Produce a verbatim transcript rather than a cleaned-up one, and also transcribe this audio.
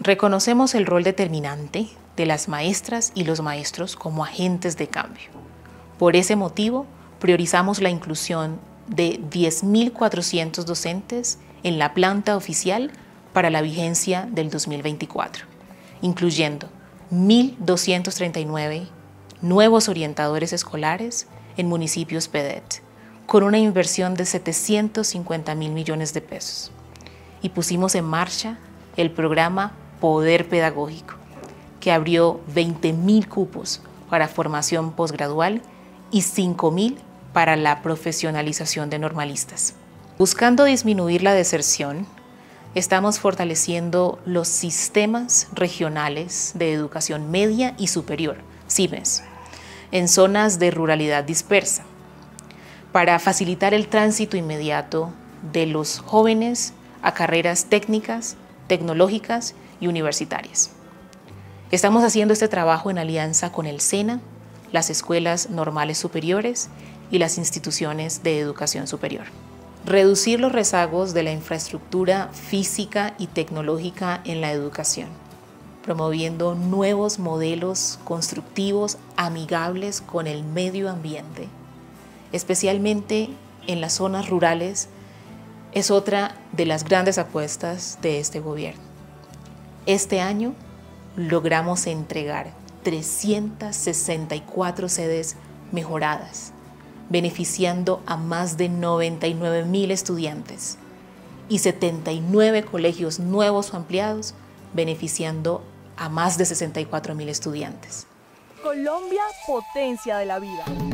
Reconocemos el rol determinante de las maestras y los maestros como agentes de cambio. Por ese motivo, priorizamos la inclusión de diez mil cuatrocientos docentes en la planta oficial para la vigencia del dos mil veinticuatro, incluyendo mil doscientos treinta y nueve nuevos orientadores escolares en municipios P E D E T, con una inversión de setecientos cincuenta mil millones de pesos. Y pusimos en marcha el programa Poder Pedagógico, que abrió veinte mil cupos para formación posgradual y cinco mil para la profesionalización de normalistas. Buscando disminuir la deserción, estamos fortaleciendo los sistemas regionales de educación media y superior, SIMES, en zonas de ruralidad dispersa, para facilitar el tránsito inmediato de los jóvenes a carreras técnicas, tecnológicas y universitarias. Estamos haciendo este trabajo en alianza con el SENA, las escuelas normales superiores y las instituciones de educación superior. Reducir los rezagos de la infraestructura física y tecnológica en la educación, promoviendo nuevos modelos constructivos amigables con el medio ambiente, especialmente en las zonas rurales, es otra de las grandes apuestas de este gobierno. Este año logramos entregar trescientas sesenta y cuatro sedes mejoradas, beneficiando a más de noventa y nueve mil estudiantes, y setenta y nueve colegios nuevos o ampliados, beneficiando a más de sesenta y cuatro mil estudiantes. Colombia, potencia de la vida.